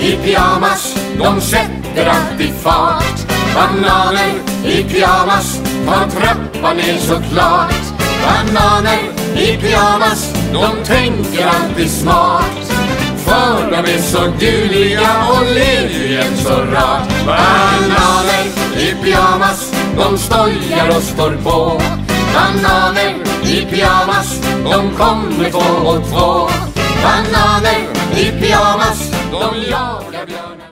i pyjamas, de sätter alltid fart. Bananer i pyjamas tar trappan ner såklart. Bananer i pyjamas, de tänker alltid smart. För de är så gulliga och ler ju jämt så rart. Bananer i pyjamas, de stojar och står på. Bananer i pyjamas, de kommer 2 och 2. Bananer i pyjamas, de jagar björnar.